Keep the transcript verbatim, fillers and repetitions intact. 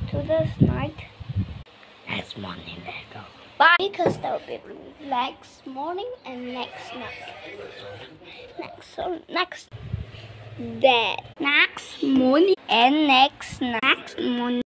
to this night. Next morning, let's go. Bye. Because there will be next morning and next night. Next, so next day, next morning and next next morning.